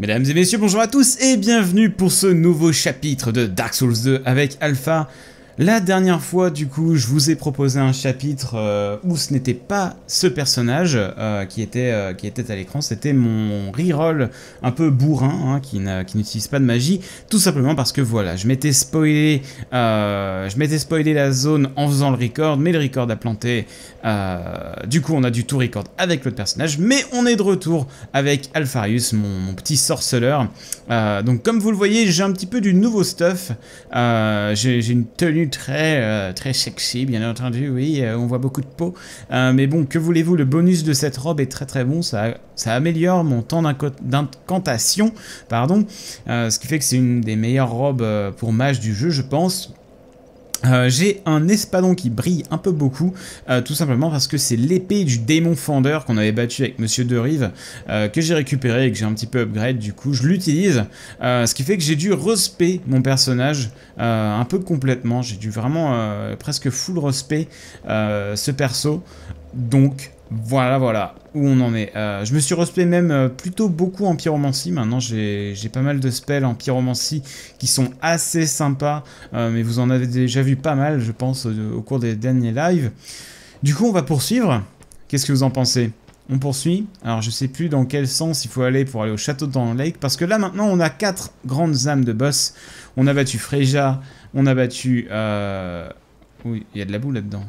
Mesdames et messieurs, bonjour à tous et bienvenue pour ce nouveau chapitre de Dark Souls 2 avec Alpha. La dernière fois, du coup, je vous ai proposé un chapitre où ce n'était pas ce personnage qui était à l'écran, c'était mon reroll un peu bourrin, hein, qui n'utilise pas de magie, tout simplement parce que voilà, je m'étais spoilé la zone en faisant le record, mais le record a planté, du coup on a dû tout record avec l'autre personnage, mais on est de retour avec Alpharius, mon petit sorceleur. Donc comme vous le voyez, j'ai un petit peu du nouveau stuff, j'ai une tenue très sexy, bien entendu, oui, on voit beaucoup de peau, mais bon, que voulez-vous, le bonus de cette robe est très bon, ça améliore mon temps d'incantation, pardon, ce qui fait que c'est une des meilleures robes pour mage du jeu, je pense. J'ai un espadon qui brille un peu beaucoup, tout simplement parce que c'est l'épée du démon fendeur qu'on avait battu avec Monsieur de Rive, que j'ai récupéré et que j'ai un petit peu upgrade, du coup je l'utilise, ce qui fait que j'ai dû respect mon personnage un peu complètement, j'ai dû vraiment presque full respect ce perso, donc voilà où on en est. Je me suis respect même plutôt beaucoup en pyromancie. Maintenant j'ai pas mal de spells en pyromancie qui sont assez sympas, mais vous en avez déjà vu pas mal, je pense, au cours des derniers lives. Du coup on va poursuivre. Qu'est-ce que vous en pensez? On poursuit. Alors je sais plus dans quel sens il faut aller pour aller au château de Dawn Lake, parce que là maintenant on a 4 grandes âmes de boss. On a battu Freyja, on a battu... Oui, il y a de la boue là-dedans.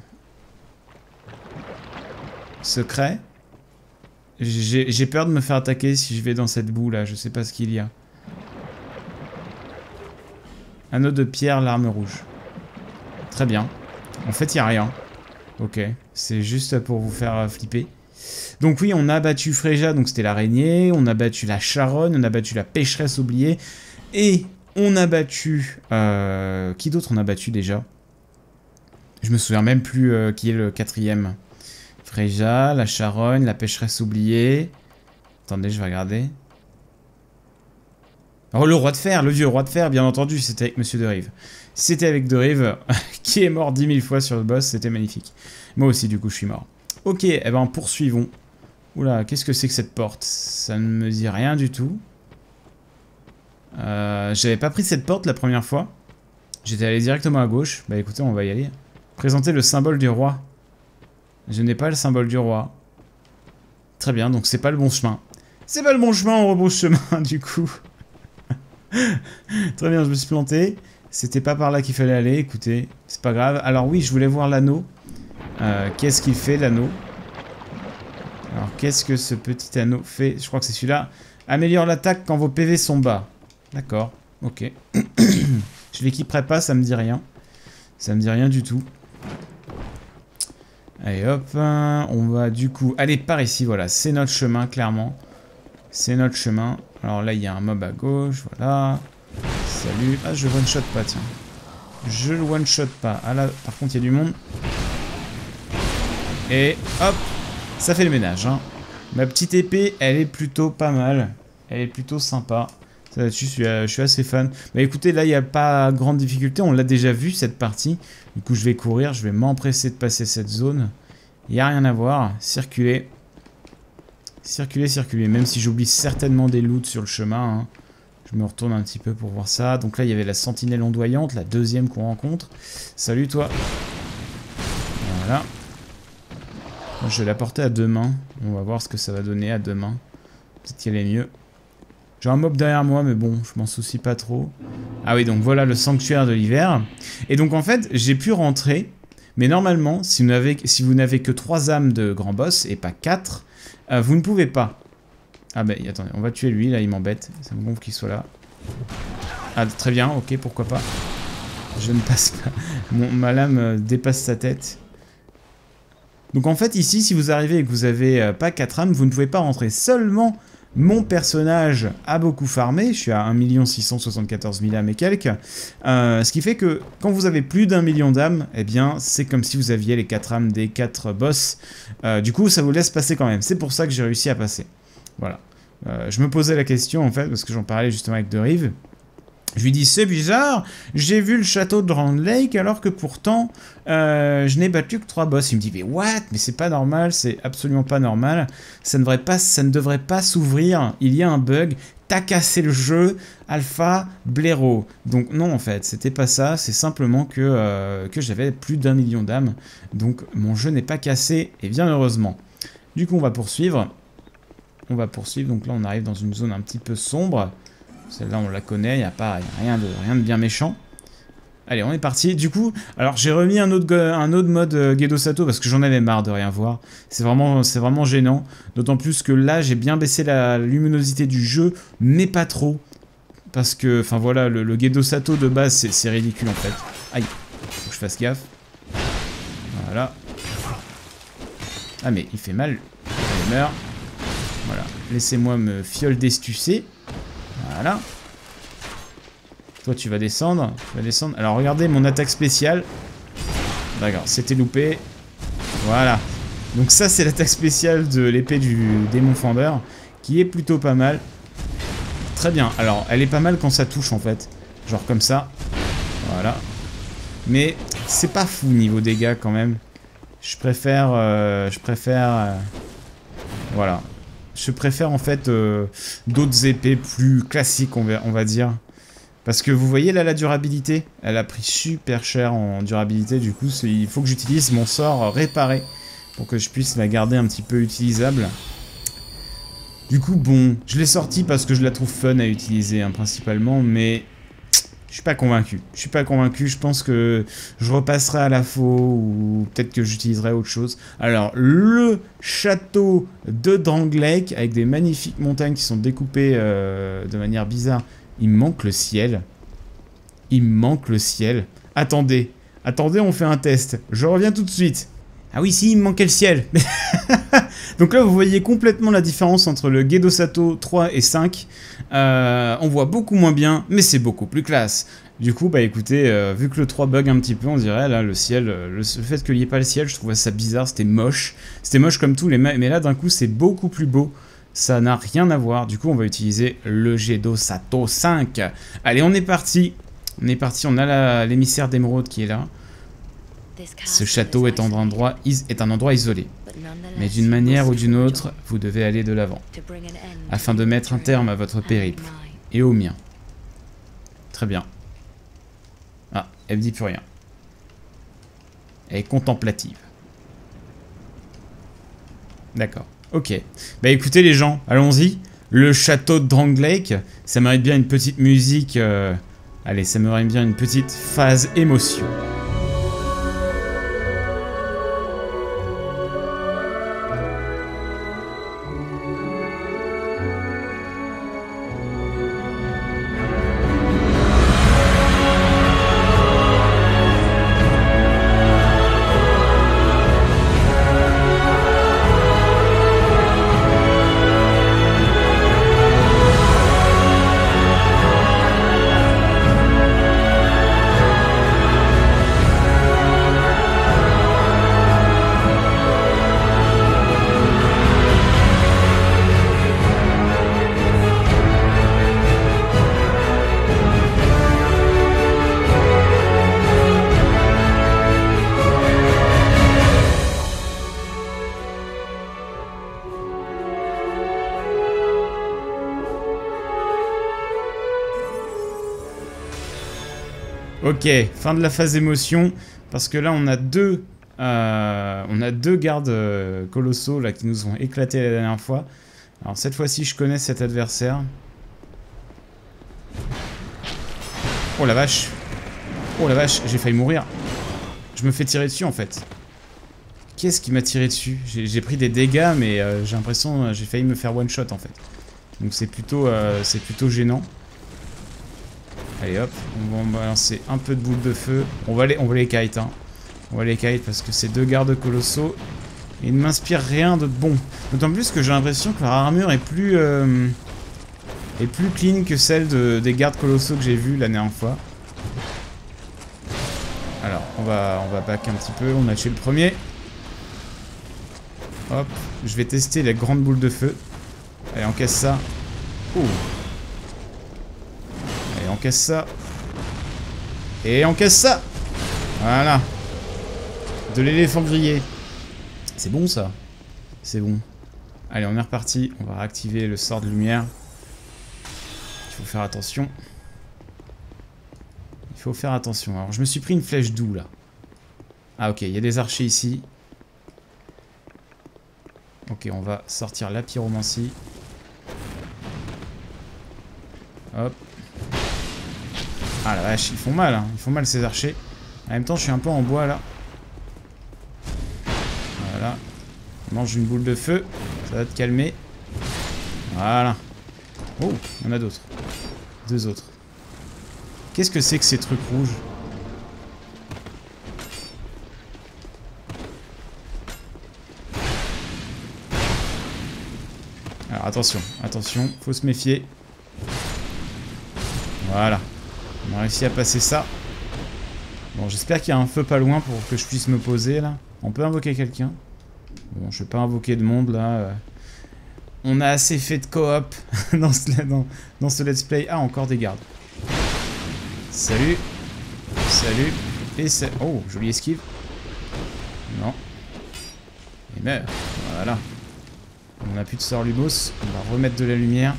Secret. J'ai peur de me faire attaquer si je vais dans cette boue là, je sais pas ce qu'il y a. Anneau de pierre, l'arme rouge. Très bien. En fait, il n'y a rien. Ok, c'est juste pour vous faire flipper. Donc oui, on a battu Freyja, donc c'était l'araignée, on a battu la charogne, on a battu la pécheresse oubliée, et on a battu... qui d'autre on a battu déjà? Je me souviens même plus qui est le 4e. Freyja, la charogne, la pécheresse oubliée. Attendez, je vais regarder. Oh, le roi de fer, le vieux roi de fer, bien entendu, c'était avec Monsieur de Rive. C'était avec de Rive, qui est mort 10 000 fois sur le boss, c'était magnifique. Moi aussi, du coup, je suis mort. Ok, eh ben, poursuivons. Oula, qu'est-ce que c'est que cette porte? Ça ne me dit rien du tout. J'avais pas pris cette porte la première fois. J'étais allé directement à gauche. Bah écoutez, on va y aller. Présenter le symbole du roi. Je n'ai pas le symbole du roi. Très bien, donc c'est pas le bon chemin. C'est pas le bon chemin, on rebrousse chemin, du coup. Très bien, je me suis planté. C'était pas par là qu'il fallait aller, écoutez. C'est pas grave. Alors oui, je voulais voir l'anneau. Qu'est-ce qu'il fait, l'anneau? Alors, qu'est-ce que ce petit anneau fait? Je crois que c'est celui-là. Améliore l'attaque quand vos PV sont bas. D'accord, ok. Je l'équiperai pas, ça me dit rien. Ça me dit rien du tout. Allez hop, on va du coup aller par ici, voilà, c'est notre chemin, clairement. C'est notre chemin. Alors là, il y a un mob à gauche, voilà. Salut. Ah, je one-shot pas, tiens. Je le one-shot pas. Ah là, par contre, il y a du monde. Et hop, ça fait le ménage, hein. Ma petite épée, elle est plutôt pas mal. Elle est plutôt sympa. Là-dessus, je suis assez fan. Mais écoutez, là, il n'y a pas grande difficulté. On l'a déjà vu, cette partie. Du coup, je vais courir. Je vais m'empresser de passer cette zone. Il n'y a rien à voir. Circuler. Circuler. Même si j'oublie certainement des loots sur le chemin. Hein. Je me retourne un petit peu pour voir ça. Donc là, il y avait la sentinelle ondoyante. La deuxième qu'on rencontre. Salut, toi. Voilà. Je vais la porter à 2 mains. On va voir ce que ça va donner à 2 mains. Peut-être qu'elle est mieux. J'ai un mob derrière moi, mais bon, je m'en soucie pas trop. Ah oui, donc voilà le sanctuaire de l'hiver. Et donc en fait, j'ai pu rentrer, mais normalement, si vous n'avez que 3 âmes de grand boss, et pas 4, vous ne pouvez pas. Ah ben, attendez, on va tuer lui, là, il m'embête. Ça me gonfle qu'il soit là. Ah, très bien, ok, pourquoi pas. Je ne passe pas. Ma lame dépasse sa tête. Donc en fait, ici, si vous arrivez et que vous n'avez pas 4 âmes, vous ne pouvez pas rentrer. Seulement... Mon personnage a beaucoup farmé, je suis à 1 674 000 âmes et quelques, ce qui fait que quand vous avez plus d'1 million d'âmes, eh bien c'est comme si vous aviez les 4 âmes des 4 boss, du coup ça vous laisse passer quand même, c'est pour ça que j'ai réussi à passer. Voilà, je me posais la question en fait, parce que j'en parlais justement avec de Rive, Je lui dis, c'est bizarre, j'ai vu le château de Drowned Lake alors que pourtant, je n'ai battu que 3 boss. Il me dit, mais what? Mais c'est pas normal, c'est absolument pas normal. Ça ne devrait pas s'ouvrir, il y a un bug. T'as cassé le jeu, Alpha, blaireau. Donc non, en fait, c'était pas ça, c'est simplement que j'avais plus d'1 million d'âmes. Donc mon jeu n'est pas cassé, et bien heureusement. Du coup, on va poursuivre. Donc là, on arrive dans une zone un petit peu sombre. Celle-là, on la connaît, il n'y a rien de bien méchant. Allez, on est parti. Du coup, alors j'ai remis un autre mode Gedo Sato parce que j'en avais marre de rien voir. C'est vraiment gênant. D'autant plus que là, j'ai bien baissé la luminosité du jeu, mais pas trop. Parce que, enfin voilà, le Gedo Sato de base, c'est ridicule en fait. Aïe, faut que je fasse gaffe. Voilà. Ah mais il fait mal. Il meurt. Voilà. Laissez-moi me fiole d'estucer. Voilà. Toi, tu vas descendre. Alors, regardez mon attaque spéciale. D'accord, c'était loupé. Voilà. Donc ça, c'est l'attaque spéciale de l'épée du démon fendeur, qui est plutôt pas mal. Très bien. Alors, elle est pas mal quand ça touche, en fait. Genre comme ça. Voilà. Mais c'est pas fou niveau dégâts, quand même. Je préfère... voilà. Je préfère en fait d'autres épées plus classiques, on va dire. Parce que vous voyez là la durabilité, elle a pris super cher en durabilité. Du coup, il faut que j'utilise mon sort réparé pour que je puisse la garder un petit peu utilisable. Du coup, bon, je l'ai sorti parce que je la trouve fun à utiliser hein, principalement, mais je suis pas convaincu. Je pense que je repasserai à la faux ou peut-être que j'utiliserai autre chose. Alors, le château de Drowned Lake avec des magnifiques montagnes qui sont découpées de manière bizarre. Il me manque le ciel. Attendez, on fait un test. Je reviens tout de suite. Ah oui, si, il me manquait le ciel. Donc là, vous voyez complètement la différence entre le Gedo Sato 3 et 5. On voit beaucoup moins bien, mais c'est beaucoup plus classe. Du coup, bah écoutez, vu que le 3 bug un petit peu, on dirait, là, le ciel, le fait qu'il n'y ait pas le ciel, je trouvais ça bizarre, c'était moche. C'était moche comme tous les mais là, d'un coup, c'est beaucoup plus beau. Ça n'a rien à voir. Du coup, on va utiliser le Gedo Sato 5. Allez, on est parti. On a l'émissaire d'émeraude qui est là. Ce château est un endroit isolé. Mais d'une manière ou d'une autre, vous devez aller de l'avant, afin de mettre un terme à votre périple, et au mien. Très bien. Ah, elle me dit plus rien. Elle est contemplative. D'accord, ok. Bah écoutez les gens, allons-y. Le château de Drowned Lake, ça mérite bien une petite musique... Allez, ça mérite bien une petite phase émotion. Ok, fin de la phase émotion, parce que là on a deux gardes colossaux là qui nous ont éclaté la dernière fois. Alors cette fois-ci je connais cet adversaire. Oh la vache, j'ai failli mourir. Je me fais tirer dessus en fait. Qu'est-ce qui m'a tiré dessus? J'ai pris des dégâts mais j'ai l'impression j'ai failli me faire one shot en fait. Donc c'est plutôt gênant. Allez hop, on va balancer un peu de boules de feu. On va les kite, hein. On va les kite parce que ces deux gardes colossaux, ils ne m'inspirent rien de bon. D'autant plus que j'ai l'impression que leur armure est plus clean que celle des gardes colossaux que j'ai vus la dernière fois. Alors, on va back un petit peu. On a tué le premier. Hop, je vais tester la grande boule de feu. Allez, encaisse ça. Oh. casse ça. Et on casse ça. Voilà. De l'éléphant grillé. C'est bon ça. C'est bon. Allez, on est reparti. On va réactiver le sort de lumière. Il faut faire attention. Il faut faire attention. Alors, je me suis pris une flèche d'où, là? Ah, ok. Il y a des archers ici. Ok, on va sortir la pyromancie. Hop. Ah, la vache. Ils font mal, hein. Ils font mal, ces archers. En même temps, je suis un peu en bois, là. Voilà. On mange une boule de feu. Ça va te calmer. Voilà. Oh, il y en a d'autres. 2 autres. Qu'est-ce que c'est que ces trucs rouges? Alors attention, attention, faut se méfier. Voilà. On a réussi à passer ça. Bon, j'espère qu'il y a un feu pas loin pour que je puisse me poser là. On peut invoquer quelqu'un. Bon, je vais pas invoquer de monde là. On a assez fait de coop dans ce let's play. Ah, encore des gardes. Salut. Salut. Et c'est... Oh, jolie esquive. Non. Et meurt. Voilà. On n'a plus de sort Lumos. On va remettre de la lumière.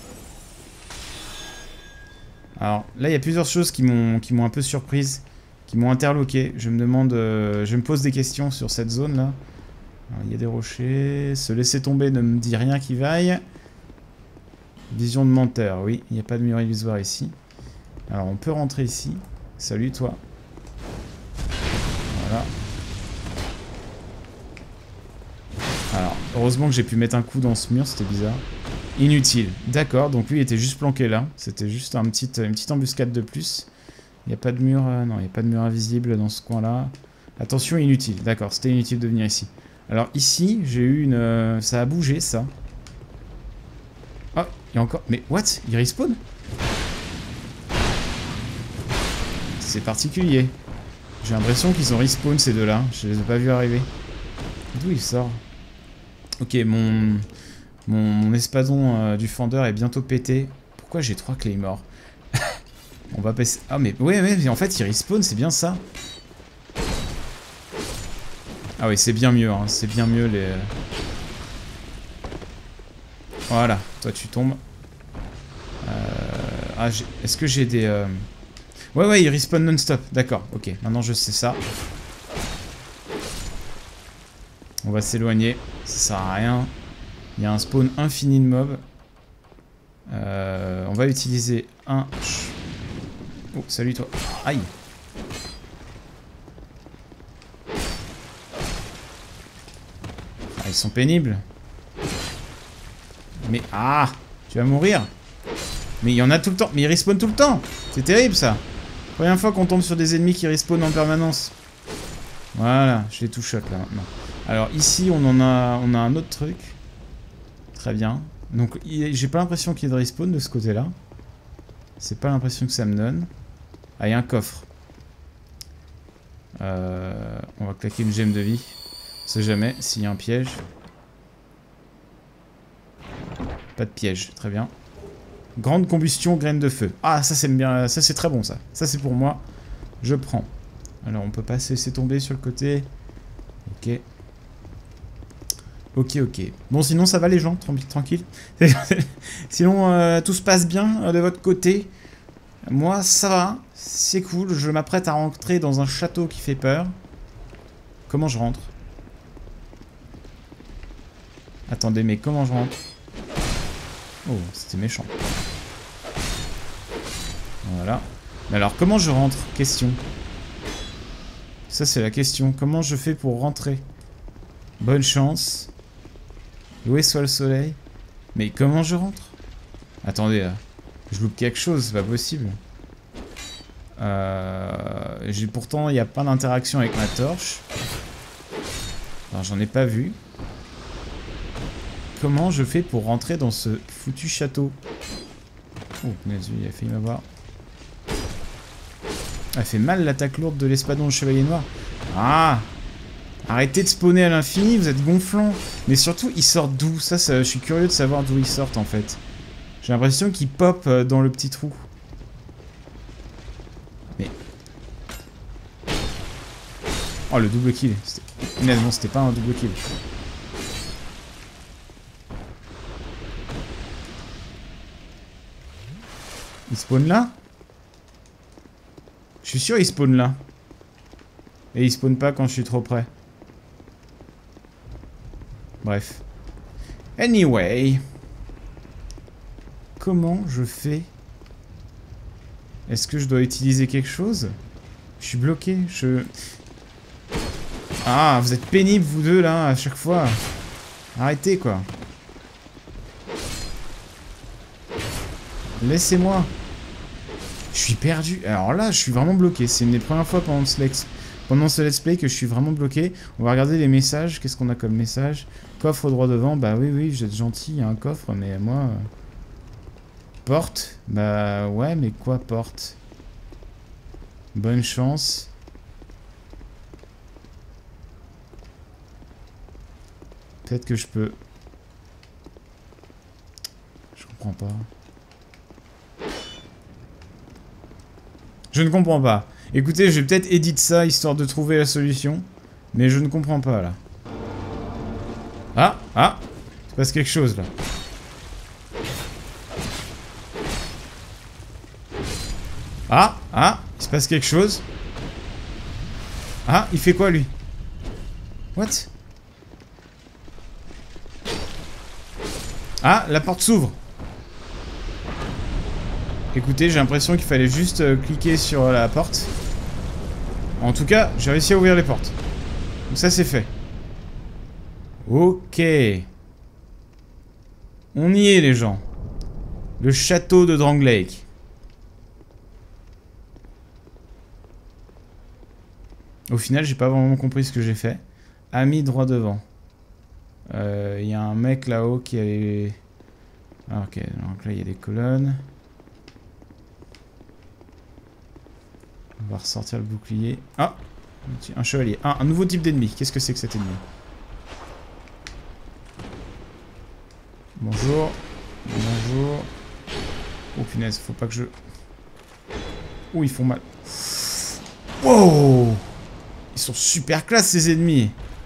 Alors, là, il y a plusieurs choses qui m'ont un peu surprise. Qui m'ont interloqué. Je me demande... je me pose des questions sur cette zone-là. Il y a des rochers. Se laisser tomber ne me dit rien qui vaille. Vision de menteur. Oui, il n'y a pas de mur illusoire ici. Alors, on peut rentrer ici. Salut, toi. Voilà. Alors, heureusement que j'ai pu mettre un coup dans ce mur, c'était bizarre. Inutile. D'accord, donc lui, il était juste planqué là. C'était juste une petite embuscade de plus. Il n'y a pas de mur... non, il n'y a pas de mur invisible dans ce coin-là. Attention, inutile. D'accord, c'était inutile de venir ici. Alors, ici, j'ai eu une... ça a bougé, ça. Oh, il y a encore... Mais, what? Il respawn? C'est particulier. J'ai l'impression qu'ils ont respawn ces deux-là. Je les ai pas vus arriver. D'où il sort? Ok, mon espadon du fendeur est bientôt pété. Pourquoi j'ai 3 claymores? On va passer... Ah mais ouais, en fait il respawn, c'est bien ça. Ah oui, c'est bien mieux, hein. C'est bien mieux les... Voilà, toi tu tombes. Ah, est-ce que j'ai des... Ouais, il respawn non-stop. D'accord, ok. Maintenant, je sais ça. On va s'éloigner. Ça sert à rien. Il y a un spawn infini de mobs. On va utiliser un... Oh, salut toi. Aïe. Ah, ils sont pénibles. Mais... Ah! Tu vas mourir. Mais il y en a tout le temps. Mais ils respawnent tout le temps. C'est terrible, ça. Première fois qu'on tombe sur des ennemis qui respawnent en permanence. Voilà, je les tout shot là maintenant. Alors ici on a un autre truc. Très bien. Donc j'ai pas l'impression qu'il y ait de respawn de ce côté là. C'est pas l'impression que ça me donne. Ah, il y a un coffre. On va claquer une gemme de vie. On sait jamais s'il y a un piège. Pas de piège, très bien. Grande combustion, graine de feu. Ah, ça c'est bien, ça c'est très bon ça. Ça c'est pour moi. Je prends. Alors on peut pas se laisser tomber sur le côté. Ok. Ok. Bon sinon ça va les gens, tranquille. Sinon tout se passe bien de votre côté. Moi ça va, c'est cool. Je m'apprête à rentrer dans un château qui fait peur. Comment je rentre? Attendez, mais comment je rentre? Oh, c'était méchant. Voilà. Mais alors, comment je rentre? Question. Ça, c'est la question. Comment je fais pour rentrer? Bonne chance. Où soit le soleil? Mais comment je rentre? Attendez, là. Je loupe quelque chose, c'est pas possible. Pourtant, il n'y a pas d'interaction avec ma torche. Alors, j'en ai pas vu. Comment je fais pour rentrer dans ce foutu château? Oh, il a failli m'avoir. Elle fait mal l'attaque lourde de l'espadon au chevalier noir. Ah! Arrêtez de spawner à l'infini, vous êtes gonflant. Mais surtout, ils sortent d'où? Ça, je suis curieux de savoir d'où ils sortent en fait. J'ai l'impression qu'ils pop dans le petit trou. Oh, le double kill. Finalement, c'était pas un double kill. Il spawn là? Je suis sûr il spawn là. Et il spawn pas quand je suis trop près. Bref. Anyway. Comment je fais? Est-ce que je dois utiliser quelque chose? Je suis bloqué, Ah, vous êtes pénibles vous deux là, à chaque fois. Arrêtez quoi. Laissez-moi. Je suis perdu. Alors là, je suis vraiment bloqué. C'est une des premières fois pendant ce let's play que je suis vraiment bloqué. On va regarder les messages. Qu'est-ce qu'on a comme message? Coffre au droit devant. Bah oui, oui, vous êtes gentil, il y a un coffre, mais moi... Porte? Bah ouais, mais quoi porte? Bonne chance. Peut-être que je peux... Je comprends pas. Je ne comprends pas. Écoutez, je vais peut-être éditer ça, histoire de trouver la solution. Mais je ne comprends pas, là. Ah! Ah! Il se passe quelque chose, là. Ah! Ah! Il se passe quelque chose. Ah! Il fait quoi, lui? What? Ah! La porte s'ouvre. Écoutez, j'ai l'impression qu'il fallait juste cliquer sur la porte. En tout cas, j'ai réussi à ouvrir les portes. Donc ça, c'est fait. Ok. On y est, les gens. Le château de Drangleic. Au final, j'ai pas vraiment compris ce que j'ai fait. Ami droit devant. Il y a un mec là-haut qui a... Ah, ok, donc là, il y a des colonnes. On va ressortir le bouclier. Ah! Un chevalier. Ah, un nouveau type d'ennemi. Qu'est-ce que c'est que cet ennemi? Bonjour. Bonjour. Oh punaise, faut pas que je... Oh, ils font mal. Wow! Ils sont super classe ces ennemis.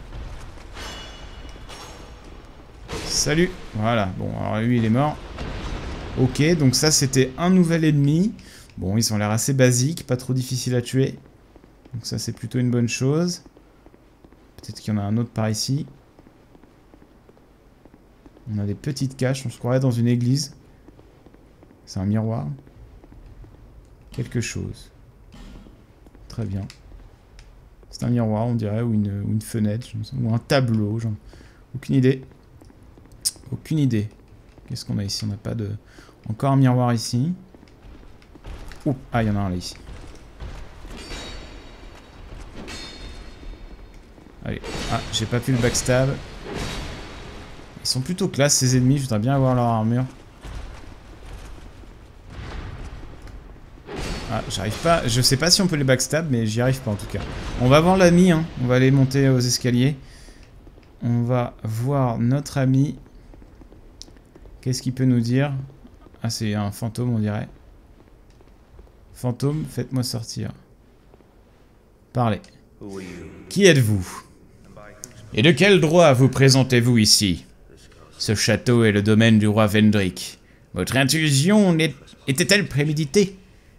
Salut. Voilà. Bon, alors lui il est mort. Ok, donc ça c'était un nouvel ennemi. Bon, ils ont l'air assez basiques, pas trop difficiles à tuer. Donc ça c'est plutôt une bonne chose. Peut-être qu'il y en a un autre par ici. On a des petites caches, on se croirait dans une église. C'est un miroir. Quelque chose. Très bien. C'est un miroir, on dirait, ou une fenêtre, ou un tableau, genre. Aucune idée. Aucune idée. Qu'est-ce qu'on a ici? On n'a pas de... Encore un miroir ici. Oh, ah, il y en a un là, ici. Allez. Ah, j'ai pas pu le backstab. Ils sont plutôt classe, ces ennemis. Je voudrais bien avoir leur armure. Ah, j'arrive pas. Je sais pas si on peut les backstab, mais j'y arrive pas en tout cas. On va voir l'ami, hein. On va aller monter aux escaliers. On va voir notre ami. Qu'est-ce qu'il peut nous dire? Ah, c'est un fantôme, on dirait. Fantôme, faites-moi sortir. Parlez. Qui êtes-vous? Et de quel droit vous présentez-vous ici? Ce château est le domaine du roi Vendrick. Votre intrusion était-elle préméditée?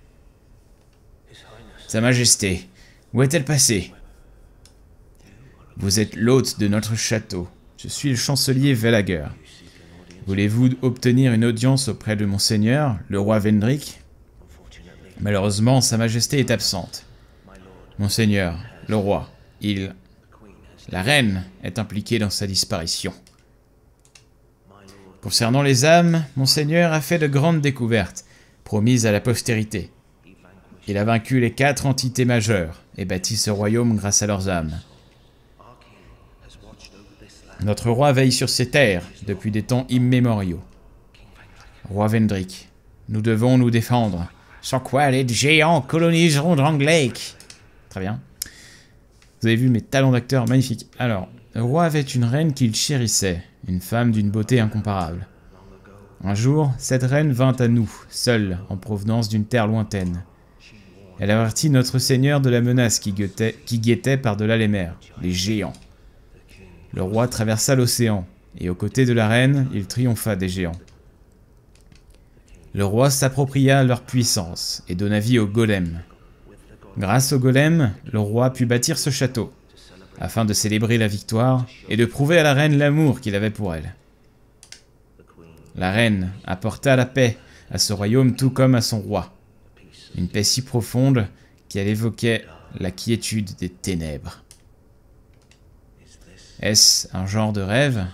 Sa Majesté, où est-elle passée? Vous êtes l'hôte de notre château. Je suis le chancelier Velager. Voulez-vous obtenir une audience auprès de mon seigneur, le roi Vendrick? Malheureusement, Sa Majesté est absente. Monseigneur, le roi, la reine est impliquée dans sa disparition. Concernant les âmes, Monseigneur a fait de grandes découvertes, promises à la postérité. Il a vaincu les 4 entités majeures et bâti ce royaume grâce à leurs âmes. Notre roi veille sur ces terres depuis des temps immémoriaux. Roi Vendrick, nous devons nous défendre, sans quoi les géants coloniseront Drangleic. Très bien. Vous avez vu mes talents d'acteur, magnifiques. Alors, le roi avait une reine qu'il chérissait, une femme d'une beauté incomparable. Un jour, cette reine vint à nous, seule, en provenance d'une terre lointaine. Elle avertit notre seigneur de la menace qui guettait par-delà les mers, les géants. Le roi traversa l'océan, et aux côtés de la reine, il triompha des géants. Le roi s'appropria leur puissance et donna vie au golem. Grâce au golem, le roi put bâtir ce château, afin de célébrer la victoire et de prouver à la reine l'amour qu'il avait pour elle. La reine apporta la paix à ce royaume tout comme à son roi. Une paix si profonde qu'elle évoquait la quiétude des ténèbres. Est-ce un genre de rêve?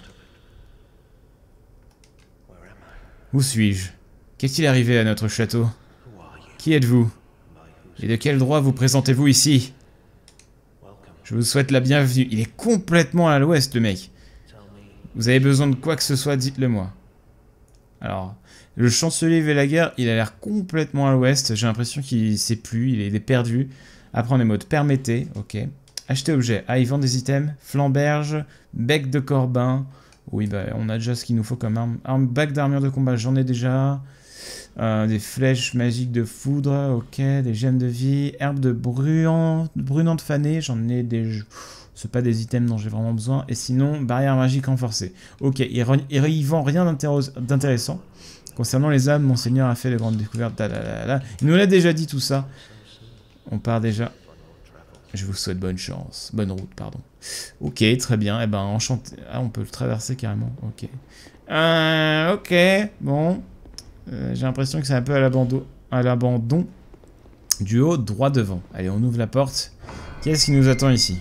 Où suis-je? Qu'est-il arrivé à notre château? Qui êtes-vous? Et de quel droit vous présentez-vous ici? Je vous souhaite la bienvenue. Il est complètement à l'ouest, le mec. Vous avez besoin de quoi que ce soit, dites-le moi. Alors, le chancelier Velaguer, il a l'air complètement à l'ouest. J'ai l'impression qu'il sait plus, il est perdu. Apprendre les modes. Permettez, ok. Acheter objet. Ah, il vend des items. Flamberge, bec de corbin. Oui, bah, on a déjà ce qu'il nous faut comme arme. Bac d'armure de combat, j'en ai déjà. Des flèches magiques de foudre, ok. Des gemmes de vie. Herbe de brunante fanée, j'en ai des... C'est pas des items dont j'ai vraiment besoin. Et sinon, barrière magique renforcée. Ok, il vend rien d'intéressant. Concernant les âmes, Monseigneur a fait de grandes découvertes. Il nous l'a déjà dit tout ça. On part déjà. Je vous souhaite bonne chance. Bonne route, pardon. Ok, très bien. Eh ben, enchanté. Ah, on peut le traverser carrément. Ok. Ok, bon. J'ai l'impression que c'est un peu à l'abandon. Du haut, droit devant. Allez, on ouvre la porte. Qu'est-ce qui nous attend ici?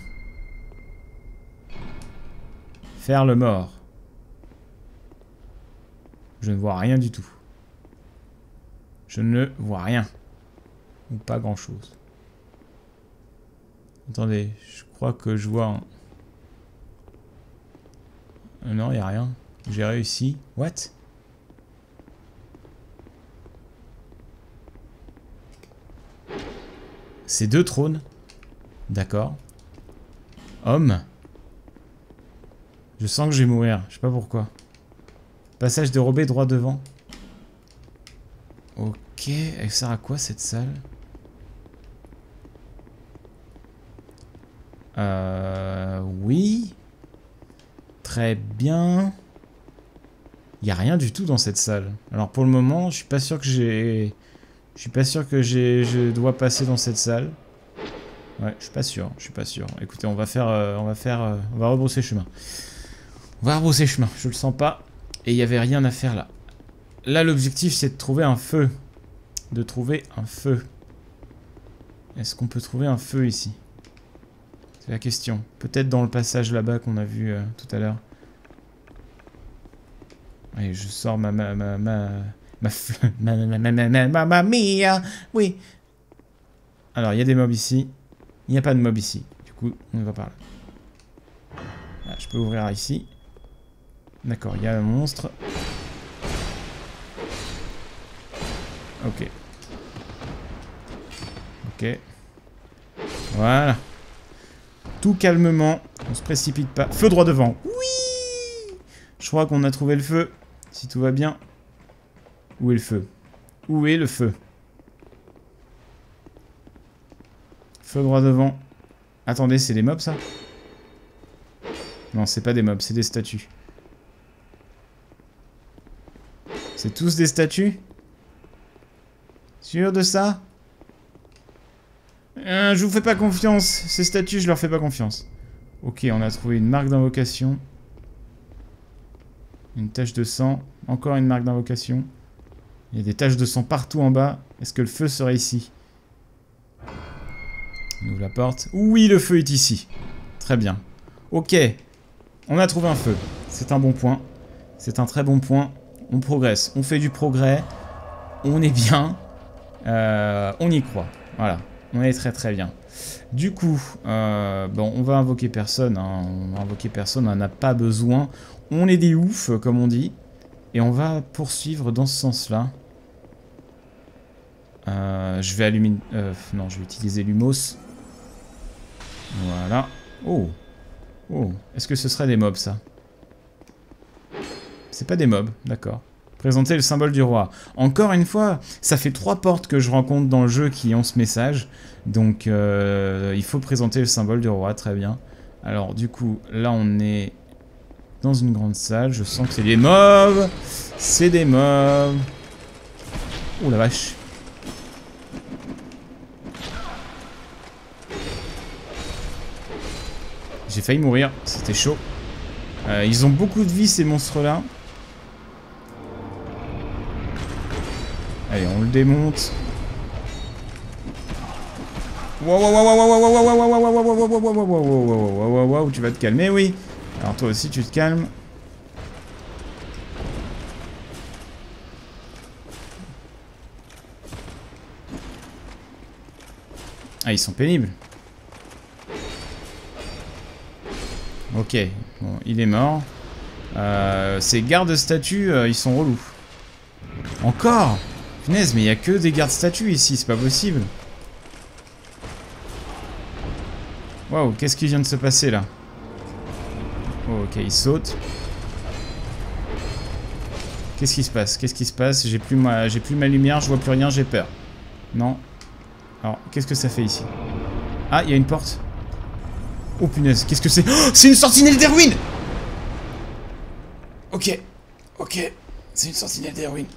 Faire le mort. Je ne vois rien du tout. Je ne vois rien. Ou pas grand-chose. Attendez, je crois que je vois un... Non, il n'y a rien. J'ai réussi. What? C'est 2 trônes. D'accord. Homme. Je sens que je vais mourir. Je sais pas pourquoi. Passage dérobé droit devant. Ok. Elle sert à quoi cette salle? Oui. Très bien. Il n'y a rien du tout dans cette salle. Alors pour le moment, je suis pas sûr que j'ai... je dois passer dans cette salle. Ouais, je suis pas sûr. Écoutez, on va rebrousser chemin. On va rebrousser chemin, je le sens pas. Et il n'y avait rien à faire là. Là, l'objectif, c'est de trouver un feu. Est-ce qu'on peut trouver un feu ici? C'est la question. Peut-être dans le passage là-bas qu'on a vu tout à l'heure. Allez, je sors ma mia. Oui. Alors, il y a des mobs ici. Il n'y a pas de mobs ici. Du coup, on va par là. Ah, je peux ouvrir ici. D'accord, il y a un monstre. Ok. Ok. Voilà. Tout calmement. On se précipite pas. Feu droit devant. Oui. Je crois qu'on a trouvé le feu. Si tout va bien. Où est le feu? Où est le feu? Feu droit devant. Attendez, c'est des mobs ça? Non, c'est pas des mobs, c'est des statues. C'est tous des statues? Sûr de ça? Je vous fais pas confiance. Ces statues, je leur fais pas confiance. Ok, on a trouvé une marque d'invocation. Une tache de sang. Encore une marque d'invocation. Il y a des taches de sang partout en bas. Est-ce que le feu serait ici? On ouvre la porte. Oui, le feu est ici. Très bien. Ok. On a trouvé un feu. C'est un bon point. C'est un très bon point. On progresse. On fait du progrès. On est bien. On y croit. Voilà. On est très très bien. Du coup, bon, on va invoquer personne. Hein. On va invoquer personne. On n'en a pas besoin. On est des oufs, comme on dit. Et on va poursuivre dans ce sens-là. Je vais allumer... non, je vais utiliser Lumos. Voilà. Oh. Oh. Est-ce que ce serait des mobs, ça? C'est pas des mobs, d'accord. Présenter le symbole du roi. Encore une fois, ça fait 3 portes que je rencontre dans le jeu qui ont ce message. Donc, il faut présenter le symbole du roi, très bien. Alors, du coup, là, on est dans une grande salle. Je sens que c'est des mobs. C'est des mobs. Oh la vache. J'ai failli mourir, c'était chaud. Ils ont beaucoup de vie, ces monstres-là. Allez, on le démonte. Wow, tu vas te calmer, oui. Alors toi aussi, tu te calmes. Ah, ils sont pénibles. Ok, bon, il est mort. Ces gardes statues, ils sont relous. Encore? Punaise, mais il n'y a que des gardes statues ici, c'est pas possible. Waouh, qu'est-ce qui vient de se passer là? Oh, ok, il saute. Qu'est-ce qui se passe? Qu'est-ce qui se passe? J'ai plus ma lumière, je vois plus rien, j'ai peur. Non. Alors, qu'est-ce que ça fait ici? Ah, il y a une porte. Oh punaise, qu'est-ce que c'est? Oh, c'est une sentinelle des ruines! Ok, ok, c'est une sentinelle des ruines.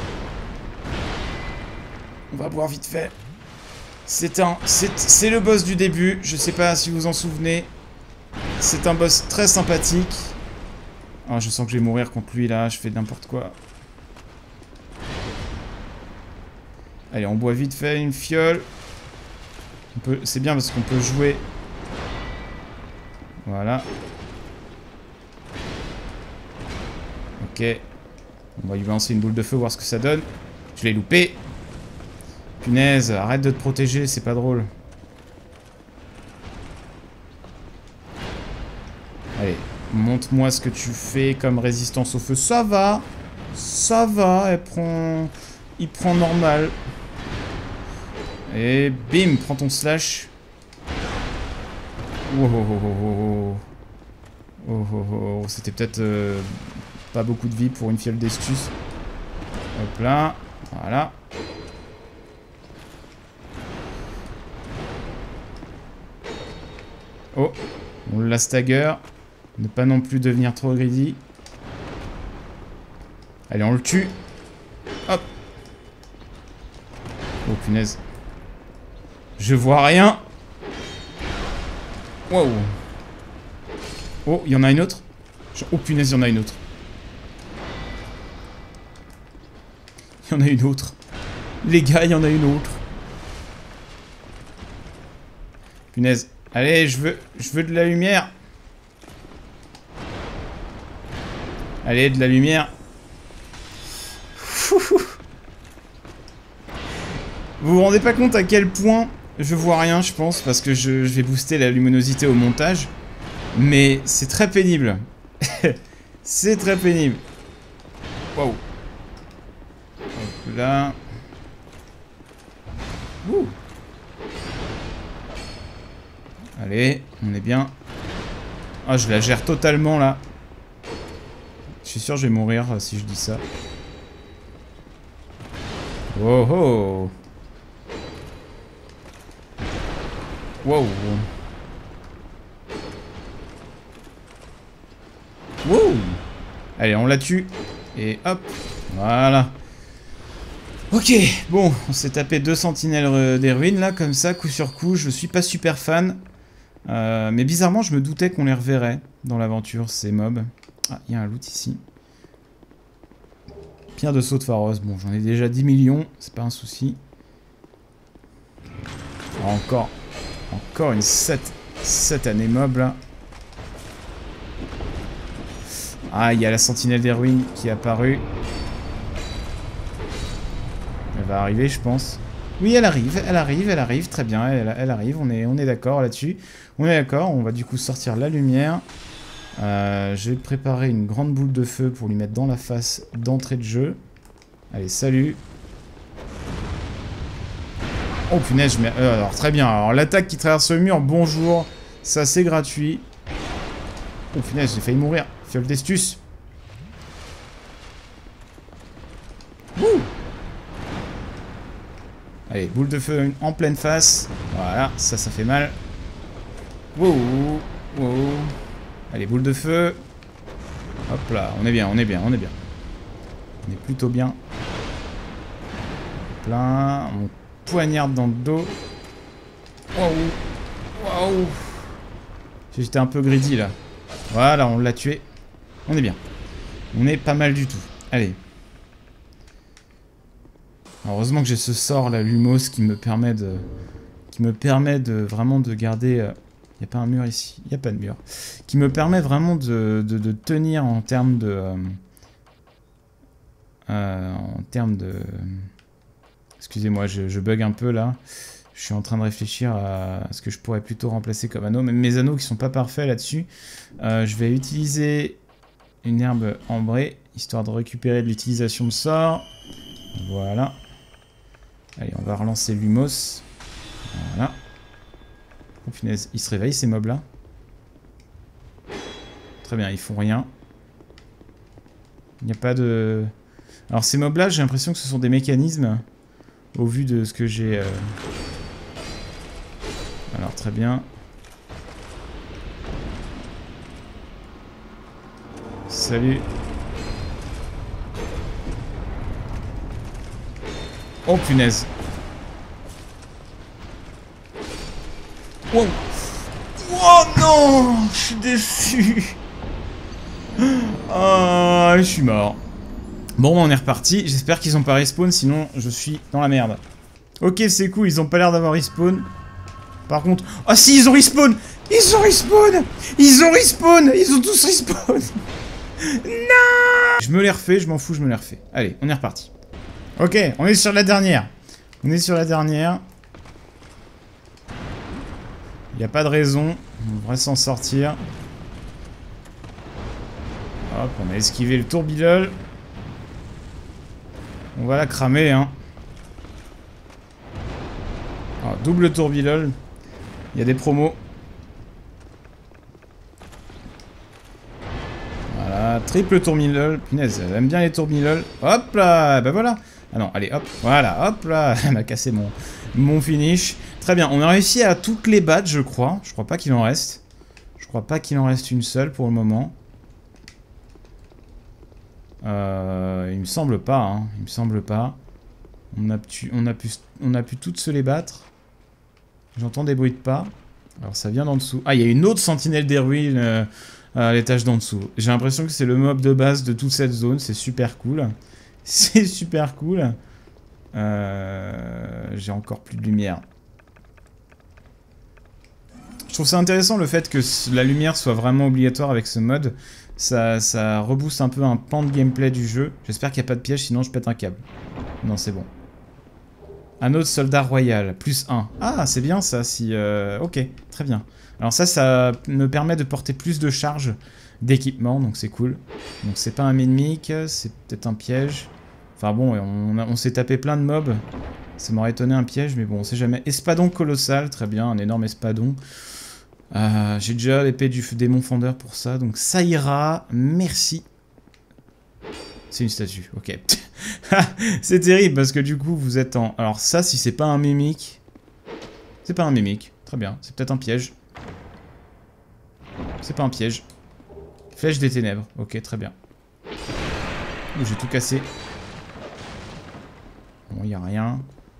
On va boire vite fait. C'est le boss du début, je sais pas si vous vous en souvenez. C'est un boss très sympathique. Ah, je sens que je vais mourir contre lui là, je fais n'importe quoi. Allez, on boit vite fait une fiole. C'est bien parce qu'on peut jouer. Voilà. Ok. On va lui lancer une boule de feu, voir ce que ça donne. Je l'ai loupé. Punaise, arrête de te protéger, c'est pas drôle. Allez, montre-moi ce que tu fais comme résistance au feu. Ça va. Ça va, il prend normal. Et bim, prends ton slash. Oh, c'était peut-être pas beaucoup de vie pour une fiole d'estus. Hop là, voilà. Oh, on l'a stagger. Ne pas non plus devenir trop greedy. Allez, on le tue. Hop. Oh punaise. Je vois rien. Wow. Oh, il y en a une autre. Oh punaise, il y en a une autre. Il y en a une autre. Les gars, il y en a une autre. Punaise. Allez, je veux de la lumière. Allez, de la lumière. Vous vous rendez pas compte à quel point je vois rien, je pense, parce que je vais booster la luminosité au montage. Mais c'est très pénible. C'est très pénible. Wow. Hop là. Ouh. Allez, on est bien. Ah, je la gère totalement là. Je suis sûr que je vais mourir si je dis ça. Oh oh. Wow. Wow. Allez, on la tue. Et hop. Voilà. Ok, bon, on s'est tapé 2 sentinelles des ruines là, comme ça, coup sur coup. Je suis pas super fan. Mais bizarrement, je me doutais qu'on les reverrait dans l'aventure, ces mobs. Ah, il y a un loot ici. Pierre de saut de Pharos. Bon, j'en ai déjà 10 millions, c'est pas un souci. Encore une satanée mob là. Ah, il y a la sentinelle des ruines qui est apparue. Elle va arriver, je pense. Oui, elle arrive, très bien, elle arrive, on est d'accord là-dessus. On est d'accord, on va du coup sortir la lumière. Je vais préparer une grande boule de feu pour lui mettre dans la face d'entrée de jeu. Allez, salut. Oh punaise, alors très bien, alors l'attaque qui traverse le mur, bonjour. Ça c'est gratuit. Oh punaise, j'ai failli mourir. Fiole d'estus. Allez, boule de feu en pleine face. Voilà, ça fait mal. Wow, wow. Allez, boule de feu. Hop là, on est bien, on est bien, on est bien. On est plutôt bien. Hop là, on poignarde dans le dos. Waouh, waouh. J'étais un peu greedy là. Voilà, on l'a tué. On est bien. On est pas mal du tout. Allez. Alors, heureusement que j'ai ce sort là, Lumos, qui me permet de vraiment de garder. Il n'y a pas un mur ici. Il n'y a pas de mur. Qui me permet vraiment de tenir en termes de. Excusez-moi, je bug un peu là. Je suis en train de réfléchir à ce que je pourrais plutôt remplacer comme anneau. Mais mes anneaux qui sont pas parfaits là-dessus. Je vais utiliser une herbe ambrée, histoire de récupérer de l'utilisation de sort. Voilà. Allez, on va relancer Lumos. Voilà. Oh punaise, ils se réveillent ces mobs là. Très bien, ils font rien. Il n'y a pas de... Alors ces mobs là, j'ai l'impression que ce sont des mécanismes. Au vu de ce que j'ai... Alors très bien. Salut. Oh punaise. Wow. Oh non, je suis déçu. Ah, je suis mort. Bon, on est reparti. J'espère qu'ils ont pas respawn, sinon je suis dans la merde. Ok, c'est cool, ils ont pas l'air d'avoir respawn. Par contre... Ah si, ils ont respawn. Ils ont respawn. Ils ont respawn. Ils ont tous respawn. Non. Je me les refais, je m'en fous, je me les refais. Allez, on est reparti. Ok, on est sur la dernière. On est sur la dernière. Il n'y a pas de raison. On devrait s'en sortir. Hop, on a esquivé le tourbillol. On va la cramer, hein. Alors, double tourbillol. Il y a des promos. Voilà, triple tourbillol. Punaise, elle aime bien les tourbillol. Hop là, bah voilà. Ah non, allez, hop, voilà, hop là. Elle m'a cassé mon finish. Très bien, on a réussi à toutes les battre, je crois. Je crois pas qu'il en reste. Je crois pas qu'il en reste une seule pour le moment. Il me semble pas, hein. Il me semble pas. On a pu toutes se les battre. J'entends des bruits de pas. Alors ça vient d'en dessous. Ah, il y a une autre sentinelle des ruines à l'étage d'en dessous. J'ai l'impression que c'est le mob de base de toute cette zone. C'est super cool. C'est super cool. J'ai encore plus de lumière. Je trouve ça intéressant le fait que la lumière soit vraiment obligatoire avec ce mode. Ça rebooste un peu un pan de gameplay du jeu. J'espère qu'il n'y a pas de piège, sinon je pète un câble. Non, c'est bon. Un autre soldat royal, plus 1. Ah, c'est bien ça, si... Ok, très bien. Alors ça me permet de porter plus de charge d'équipement, donc c'est cool. Donc c'est pas un mimic, c'est peut-être un piège. Enfin bon, on s'est tapé plein de mobs. Ça m'aurait étonné un piège, mais bon, on sait jamais. Espadon colossal, très bien, un énorme espadon. J'ai déjà l'épée du démon fendeur pour ça, donc ça ira. Merci. C'est une statue, ok. C'est terrible parce que du coup vous êtes en... Alors ça, si c'est pas un mimic... C'est pas un mimic, très bien. C'est peut-être un piège. C'est pas un piège. Flèche des ténèbres, ok, très bien. J'ai tout cassé. Bon, y a rien.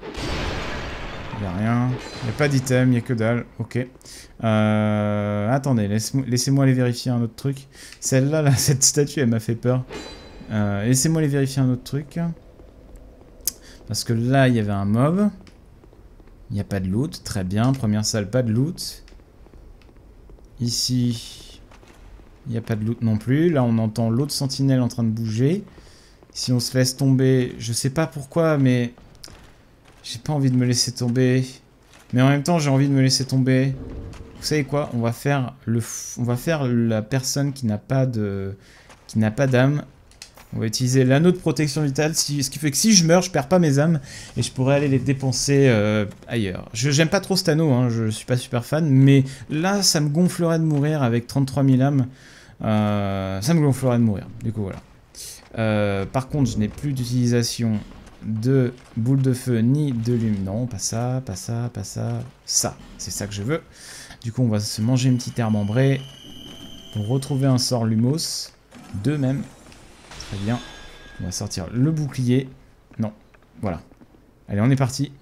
Y a rien. Y a pas d'item, y a que dalle, ok. Attendez, laissez-moi aller vérifier un autre truc. Celle-là, là, cette statue, elle m'a fait peur. Laissez-moi aller vérifier un autre truc. Parce que là, il y avait un mob. Il n'y a pas de loot. Très bien. Première salle, pas de loot. Ici, il n'y a pas de loot non plus. Là, on entend l'autre sentinelle en train de bouger. Si on se laisse tomber, je sais pas pourquoi, mais... J'ai pas envie de me laisser tomber. Mais en même temps, j'ai envie de me laisser tomber. Vous savez quoi? On va faire la personne qui n'a pas d'âme. On va utiliser l'anneau de protection vitale, ce qui fait que si je meurs, je perds pas mes âmes et je pourrais aller les dépenser ailleurs. J'aime pas trop cet anneau, hein, je suis pas super fan, mais là, ça me gonflerait de mourir avec 33 000 âmes. Ça me gonflerait de mourir, du coup voilà. Par contre, je n'ai plus d'utilisation de boule de feu ni de lume. Non, pas ça, pas ça, pas ça. Ça, c'est ça que je veux. Du coup, on va se manger une petite herbe ambrée pour retrouver un sort Lumos. 2 même. Très bien. On va sortir le bouclier. Non, voilà. Allez, on est parti.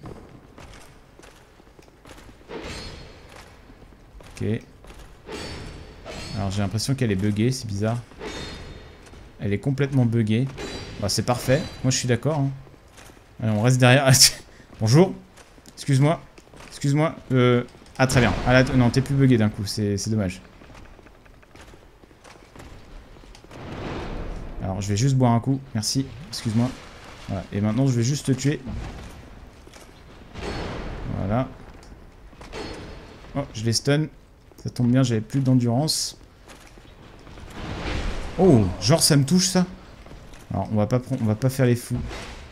Ok. Alors, j'ai l'impression qu'elle est buggée, c'est bizarre. Elle est complètement buggée. Bah, c'est parfait. Moi, je suis d'accord. Hein. Allez, on reste derrière. Bonjour. Excuse-moi. Excuse-moi. Ah, très bien. Ah, là, non, t'es plus buggé d'un coup. C'est dommage. Alors, je vais juste boire un coup. Merci. Excuse-moi. Voilà. Et maintenant, je vais juste te tuer. Voilà. Oh, je les stun. Ça tombe bien, j'avais plus d'endurance. Oh, genre ça me touche ça. Alors, on va pas faire les fous.